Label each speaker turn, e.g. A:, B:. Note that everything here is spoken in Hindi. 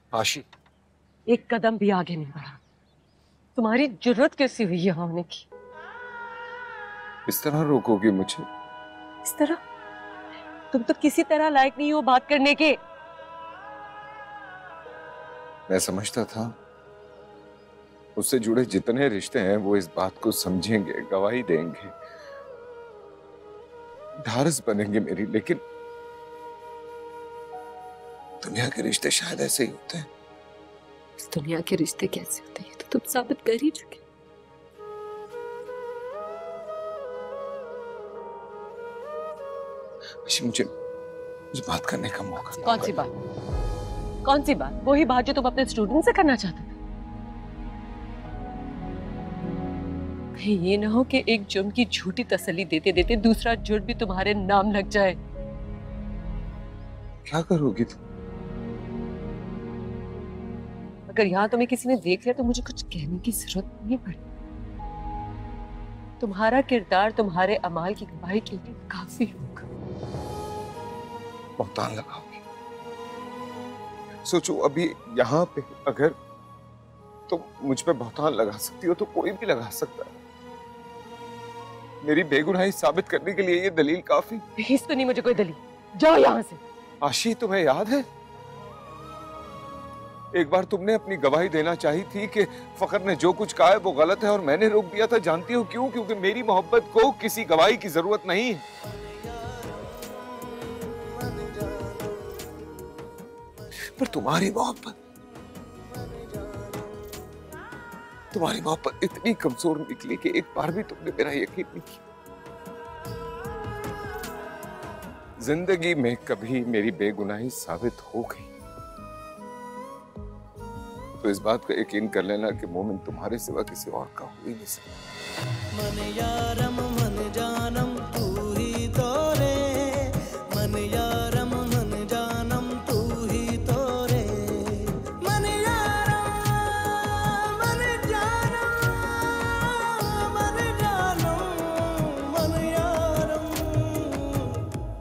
A: आशी,
B: एक कदम भी आगे नहीं बढ़ा। तुम्हारी जरूरत कैसी हुई यहाँ आने की?
A: इस तरह रोकोगी मुझे?
B: इस तरह? तुम तो किसी तरह लायक नहीं हो बात करने के।
A: मैं समझता था उससे जुड़े जितने रिश्ते हैं वो इस बात को समझेंगे, गवाही देंगे, ढारस बनेंगे मेरी, लेकिन दुनिया के रिश्ते शायद ऐसे ही होते हैं।
B: इस दुनिया के रिश्ते कैसे होते हैं तो तुम साबित कर ही चुके।
A: मुझे बात करने का मौका।
B: कौन सी बात? कौन सी बात? वही बात जो तुम अपने स्टूडेंट से करना चाहते थे। कहीं ये ना हो कि एक जुर्म की झूठी तसल्ली देते देते दूसरा जुर्म भी तुम्हारे नाम लग जाए।
A: क्या करोगी तुम?
B: अगर यहाँ तुम्हें किसी ने देख लिया तो मुझे कुछ कहने की जरूरत नहीं पड़ी। तुम्हारा किरदार तुम्हारे अमाल की गवाही के लिए काफी होगा।
A: बहुतान लगाओगी? सोचो अभी यहाँ पे अगर तुम मुझ पे बहुतान लगा सकती हो तो कोई भी लगा सकता है। मेरी बेगुनाही साबित करने के लिए ये दलील काफी।
B: भेज तो नहीं मुझे कोई दलील। जाओ यहाँ से।
A: आशी, तुम्हें याद है एक बार तुमने अपनी गवाही देना चाही थी कि फखर ने जो कुछ कहा है वो गलत है और मैंने रोक दिया था। जानती हो क्यों? क्योंकि मेरी मोहब्बत को किसी गवाही की जरूरत नहीं है। पर तुम्हारी मोहब्बत इतनी कमजोर निकली कि एक बार भी तुमने मेरा यकीन नहीं किया। जिंदगी में कभी मेरी बेगुनाही साबित हो गई तो इस बात का यकीन कर लेना कि मोमिन तुम्हारे सिवा किसी और का हो ही नहीं सकता।